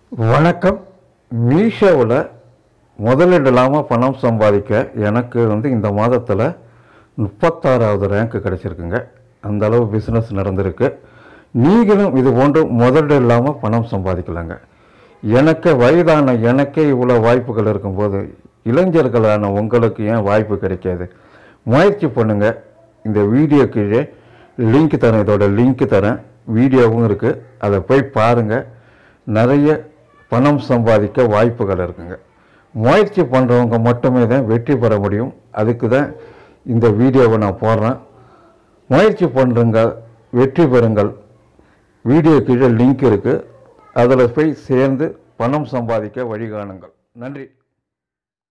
வணக்கம். மீஷோவில் முதலீடு இல்லாமல் பணம் சம்பாதிக்க எனக்கு இந்த மாதத்தில் 36வது ரேங்க் கிடச்சிருக்குங்க. அந்தளவு பிஸ்னஸ் நடந்திருக்கு. நீங்களும் இது போன்று முதலீடு இல்லாமல் பணம் சம்பாதிக்கலாங்க. எனக்கே இவ்வளோ வாய்ப்புகள் இருக்கும்போது இளைஞர்களான உங்களுக்கு ஏன் வாய்ப்பு கிடைக்காது? முயற்சி பண்ணுங்கள். இந்த வீடியோ கீழே லிங்க் தரேன், இதோட லிங்க் தரேன், வீடியோவும் இருக்குது, அதை போய் பாருங்கள். நிறைய பணம் சம்பாதிக்க வாய்ப்புகள் இருக்குங்க. முயற்சி பண்ணுறவங்க மட்டுமே தான் வெற்றி பெற முடியும். அதுக்கு தான் இந்த வீடியோவை நான் போடுறேன். முயற்சி பண்ணுறங்க, வெற்றி பெறுங்கள். வீடியோ கீழே லிங்க் இருக்குது, அதில் போய் சேர்ந்து பணம் சம்பாதிக்க வழிகாணுங்கள். நன்றி.